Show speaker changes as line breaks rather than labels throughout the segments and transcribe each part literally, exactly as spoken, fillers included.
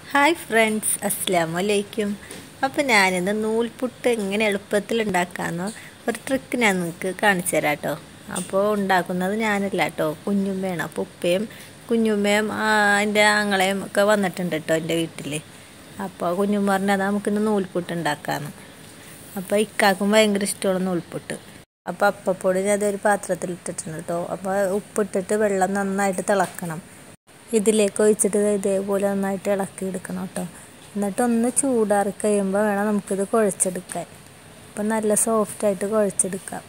Hi friends, അസ്സലാമലൈക്കും. അപ്പോൾ ഞാനിന്ന് നൂൽപുട്ട് എങ്ങനെ എളുപ്പത്തിൽ ഉണ്ടാക്കാമെന്ന് ഒരു ട്രിക്ക് ഞാൻ നിങ്ങൾക്ക് കാണിച്ചു തരാം കേട്ടോ. അപ്പോൾ ഉണ്ടാക്കുന്നത് ഞാനല്ല കേട്ടോ, കുഞ്ഞുമ്മയാണ്. അപ്പോൾ ഉപ്പയും കുഞ്ഞുമ്മയും എൻ്റെ ആങ്ങളെയും ഒക്കെ വന്നിട്ടുണ്ട് കേട്ടോ എൻ്റെ വീട്ടിൽ. അപ്പോൾ കുഞ്ഞുമ്മ പറഞ്ഞാൽ നമുക്കിന്ന് നൂൽപുട്ട് ഉണ്ടാക്കാമെന്ന്. അപ്പോൾ ഇക്കാക്കും ഭയങ്കര ഇഷ്ടമാണ് നൂൽപുട്ട്. അപ്പോൾ അപ്പപ്പൊടി അതൊരു പാത്രത്തിൽ ഇട്ടിട്ടുണ്ട് കേട്ടോ. അപ്പോൾ ഉപ്പിട്ടിട്ട് വെള്ളം നന്നായിട്ട് തിളക്കണം. ഇതിലേക്ക് ഒഴിച്ചിട്ട് ഇതേപോലെ നന്നായിട്ട് ഇളക്കിയെടുക്കണം കേട്ടോ. എന്നിട്ട് ഒന്ന് ചൂടാറി കഴിയുമ്പോൾ വേണം നമുക്കിത് കുഴച്ചെടുക്കാൻ. അപ്പം നല്ല സോഫ്റ്റായിട്ട് കുഴച്ചെടുക്കാം.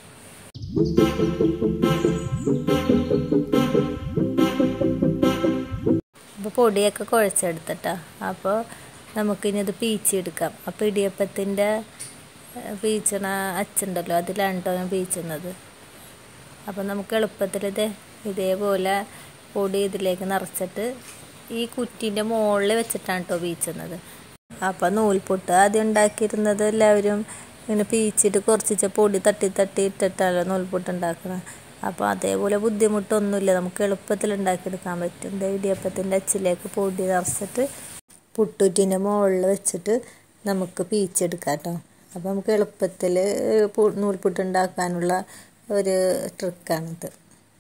അപ്പോൾ പൊടിയൊക്കെ കുഴച്ചെടുത്തിട്ടാ. അപ്പോൾ നമുക്കിനി ഇത് പീച്ചെടുക്കാം. അപ്പോൾ ഇടിയപ്പത്തിൻ്റെ പീച്ചണ അച്ചുണ്ടല്ലോ, അതിലാണ് കേട്ടോ ഞാൻ പീച്ചുന്നത്. അപ്പോൾ നമുക്ക് എളുപ്പത്തിൽ ഇത് ഇതേപോലെ പൊടി ഇതിലേക്ക് നിറച്ചിട്ട് ഈ കുറ്റീൻ്റെ മുകളിൽ വെച്ചിട്ടാണ് കേട്ടോ പീച്ചുന്നത്. അപ്പോൾ നൂൽപുട്ട് ആദ്യം ഉണ്ടാക്കിയിരുന്നത് എല്ലാവരും ഇങ്ങനെ പീച്ചിട്ട് കുറച്ച് പൊടി തട്ടി തട്ടി ഇട്ടിട്ടല്ലോ നൂൽപുട്ട് ഉണ്ടാക്കുന്നത്. അപ്പോൾ അതേപോലെ ബുദ്ധിമുട്ടൊന്നുമില്ല, നമുക്ക് എളുപ്പത്തിൽ ഉണ്ടാക്കിയെടുക്കാൻ പറ്റും. ഇടിയപ്പത്തിൻ്റെ അച്ചിലേക്ക് പൊടി നിറച്ചിട്ട് പുട്ടുറ്റീൻ്റെ മുകളിൽ വെച്ചിട്ട് നമുക്ക് പീച്ചെടുക്കാം കേട്ടോ. അപ്പോൾ നമുക്ക് എളുപ്പത്തിൽ നൂൽപുട്ട് ഉണ്ടാക്കാനുള്ള ഒരു ട്രിക്കാണിത്.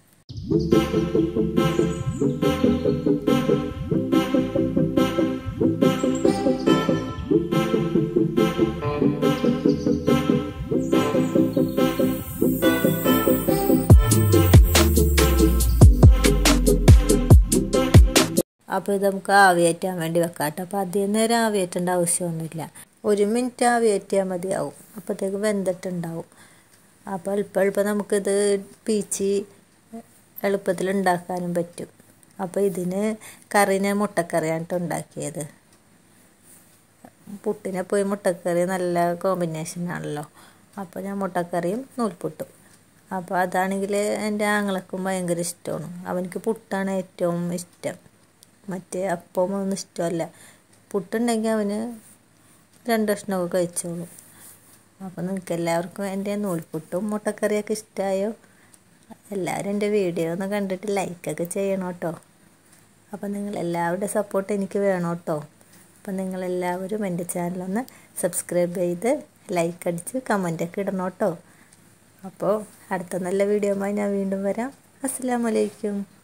അപ്പോൾ ഇത് നമുക്ക് ആവിയേറ്റാൻ വേണ്ടി വെക്കാം കേട്ടോ. അപ്പോൾ അധികം നേരം ആവിയേറ്റേണ്ട ആവശ്യമൊന്നുമില്ല, ഒരു മിനിറ്റ് ആവിയേറ്റിയാൽ മതിയാവും. അപ്പോഴത്തേക്ക് വെന്തിട്ടുണ്ടാവും. അപ്പോൾ എളുപ്പം എളുപ്പം നമുക്കിത് പീച്ചി എളുപ്പത്തിൽ ഉണ്ടാക്കാനും പറ്റും. അപ്പോൾ ഇതിന് കറിനെ മുട്ടക്കറിയാണ് കേട്ടോ ഉണ്ടാക്കിയത്. പുട്ടിനെ പോയി മുട്ടക്കറി നല്ല കോമ്പിനേഷനാണല്ലോ. അപ്പോൾ ഞാൻ മുട്ടക്കറിയും നൂൽപുട്ടും. അപ്പോൾ അതാണെങ്കിൽ എൻ്റെ ആങ്ങളക്കും ഭയങ്കര ഇഷ്ടമാണ്. അവനക്ക് പുട്ടാണ് ഏറ്റവും ഇഷ്ടം, മറ്റേ അപ്പം ഒന്നും ഇഷ്ടമല്ല. പുട്ടുണ്ടെങ്കിൽ അവന് രണ്ട് കഷ്ണമൊക്കെ കഴിച്ചോളും. അപ്പോൾ നിങ്ങൾക്ക് എല്ലാവർക്കും എൻ്റെ നൂൽപുട്ടും മുട്ടക്കറിയൊക്കെ ഇഷ്ടമായോ? എല്ലാവരും എൻ്റെ വീഡിയോ ഒന്ന് കണ്ടിട്ട് ലൈക്കൊക്കെ ചെയ്യണം കേട്ടോ. അപ്പോൾ നിങ്ങളെല്ലാവരുടെ സപ്പോർട്ട് എനിക്ക് വേണം കേട്ടോ. അപ്പോൾ നിങ്ങളെല്ലാവരും എൻ്റെ ചാനലൊന്ന് സബ്സ്ക്രൈബ് ചെയ്ത് ലൈക്ക് അടിച്ച് കമൻറ്റൊക്കെ ഇടണം കേട്ടോ. അപ്പോൾ അടുത്ത നല്ല വീഡിയോയുമായി ഞാൻ വീണ്ടും വരാം. അസ്സലാമു അലൈക്കും.